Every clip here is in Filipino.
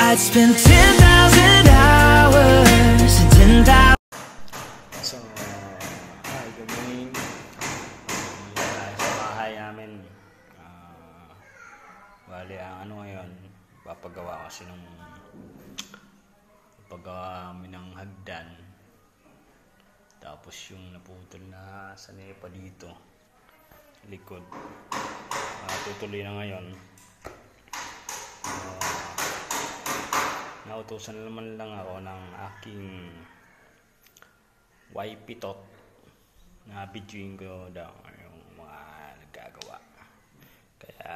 I'd spend 10,000 hours and 10,000. So, hi, good morning. Sa bahay namin. Bali, ang ano ngayon, papagawa kasi ng kami ng hagdan. Tapos yung naputol na sa nepa dito, likod. Tutuloy na ngayon. Nautusan naman lang ako ng aking wipitot na videoin ko daw yung mga nagagawa. Kaya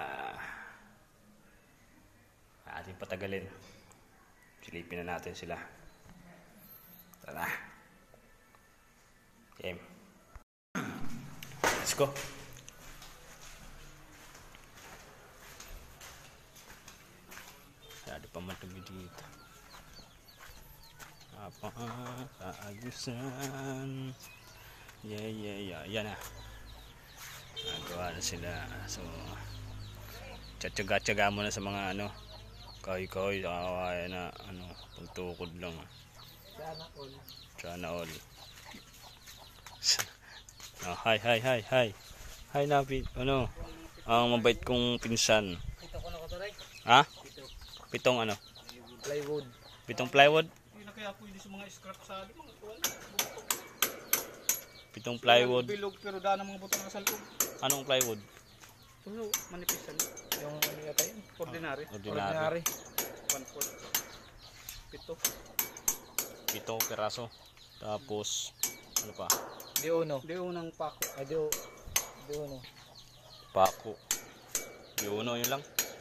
ating patagalin. Silipin na natin sila. Tara. Game. Let's go. Ada pa man dito. Apa kaayusan. Yeah. Yan na. Nagawa na sila. So, tiyatsaga mo na sa mga ano. Kahoy, ayan na, ano, pagtukod lang. Sana all. Oh, hi. Hi, Napi. Ano? Ang mabait kong pinsan. Ha? Pitong ano? Plywood. Pitong plywood? Hindi na kaya pwede sa mga scrap sa mga tuwan. Pitong plywood. Bilog pero daan ang mga buto ng salpog. Anong plywood? Ano, manipisan. Yung ano yata yun? Ordinary. Ordinary. 1/4. Pitong peraso. Tapos, ano pa? Di unang pako. Ay, di uno. Pako. Di uno, yun lang.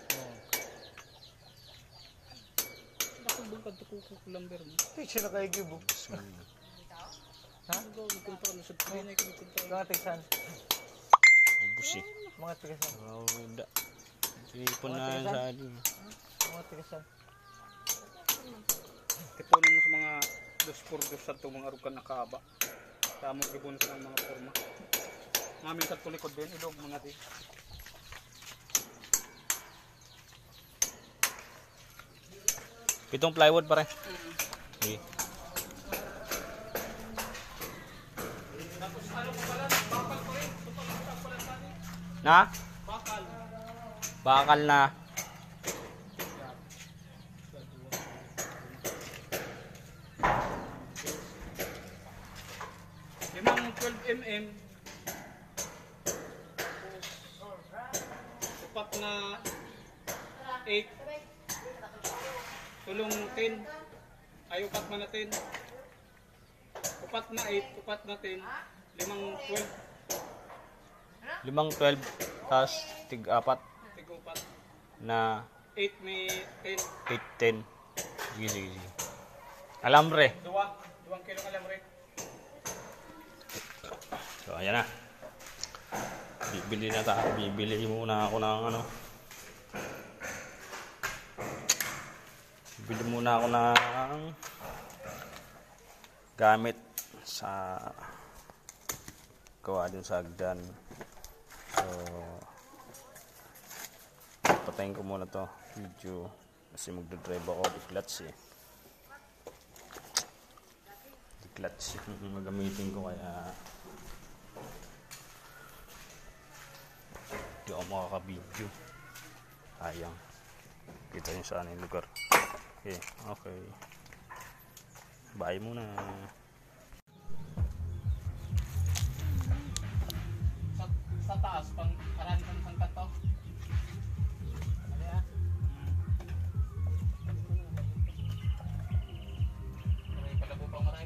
Bungkad to kukulamber mo. Siya na kayo gibo. Ha? Magpunta ka na sa train ay kumupunta. Mga tigsan. Ubus eh. Mga tigsan. Wala. Tipon na sa atin. Mga tigsan. Tipunin mo sa mga 2x2 sa itong mga arugan na kaaba. Tamang ribon sa mga forma. Mamin sa tulikod din. Ilog mga di. Pitong plywood pare. Okay. Na? Bakal na. Limang 12 mm. Upat na 8. Tulong 10. Ay upat na 10. Upat na 8, upat na 10. Limang 12. Limang 12. Tapos tig-apat. Tig-upat. Na 8 may 10. 8, 10. Sige. Alambre. 2 kilo alambre. So, ayan na. Bibili muna ako ng ano. Bibili muna ako ng gamit sa gawa din sa hagdan. So, patayin ko muna to video kasi magdadrive ako. Di-clutch eh. Di-clutch magamitin ko kaya di ako makaka-video. Ayang. Kita nyo saan yung lugar. Okay. Bye muna. Sa taas, pang karani ng hangkat to. Maray palabo pang maray.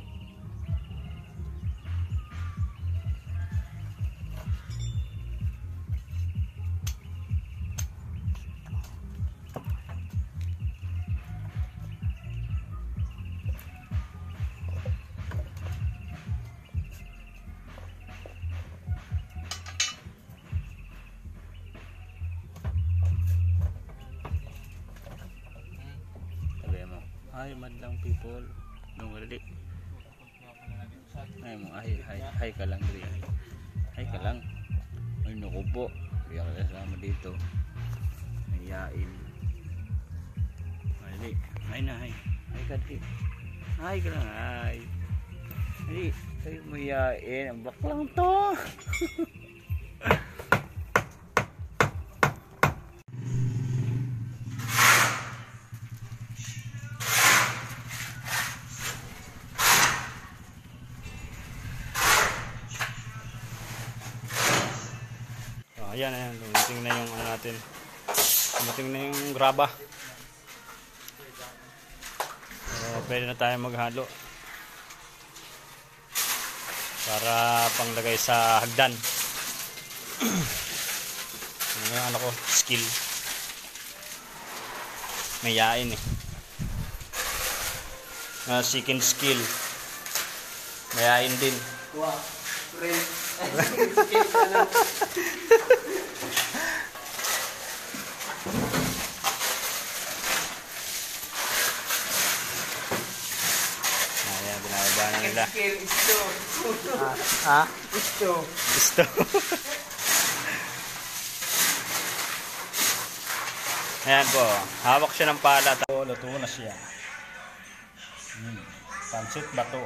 Hi madlang people. No wala. Ay mo hi ka lang diri. Hi ka lang. Ay naku po. Kaya kasama dito. Ayain. Dali. Ay na, ay. Ay ka, dali. Ay ka lang, ay. Dali. Ay mo yain. Ang baklang to. Ayan, ayan. Dumating na yung ano natin. Dumating na yung graba. So, pwede na tayo maghalo. Para panglagay sa hagdan. Ano yung ano ko? Skill. Mayain eh. Second skill. Mayain din. Wow. Friend. Ayan, binababa na nila. Isto. Ha? Isto. Gusto. Ayan po. Hawak siya ng pala. Luto na siya. Pansit bato.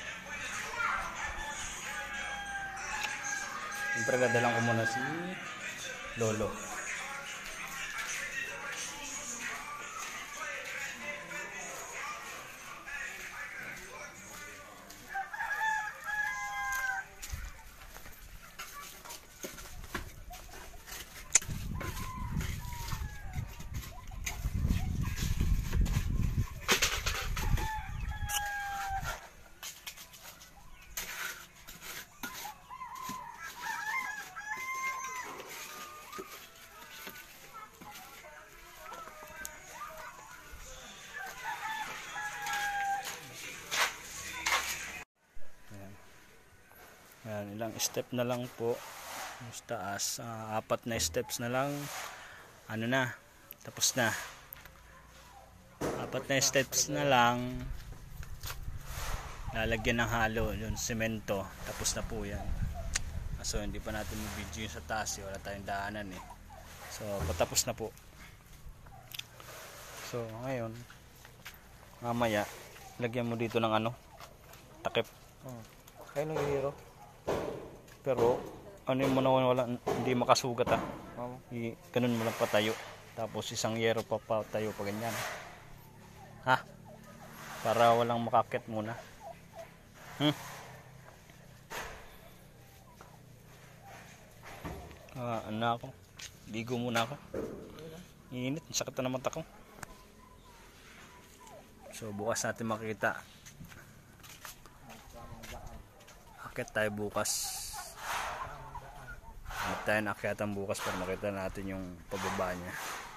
Siyempre gadalang ko muna si Lolo. Ayan, ilang step na lang po. Mas taas. 4 na steps na lang. Ano na. Tapos na. 4 na steps na lang. Lalagyan ng halo. Yung semento. Tapos na po yan. So hindi pa natin mag-video yung sa taas. Wala tayong daanan eh. So patapos na po. So ngayon. Mamaya. Lagyan mo dito ng ano. Takip. Kaya nung hero. Pero ano yung wala, hindi makasugat ha. Ganun mo lang patayo. Tapos isang yero pa patayo pa ganyan. Ha? Para walang makakit muna. Ano ako? Ligo muna ako. Init, sakit na ng mata ko. So bukas natin makita. Akit tayo bukas. At tayo naakyatan bukas para makita natin yung pababa niya.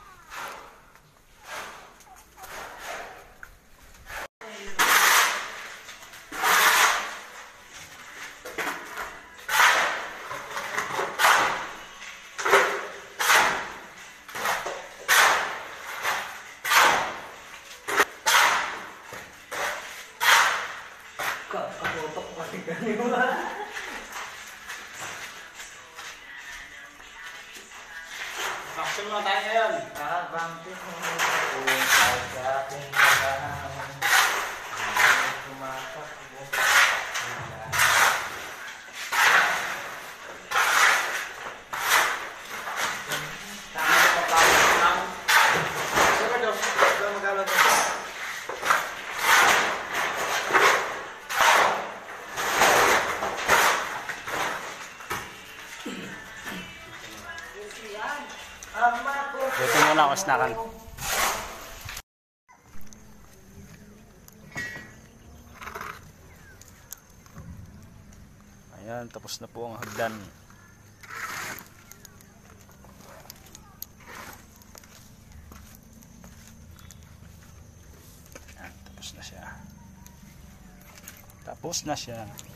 Kapotok pati ganyan. Action mo tayo ngayon. Kabantis mo kung sa aking kailangan. Tumatakbo. Tama ka pa lang. Sige daw. Daw magalang. Dito muna ako snackan. Ayan, tapos na po ang hagdan. Ayan, tapos na siya. Tapos na siya.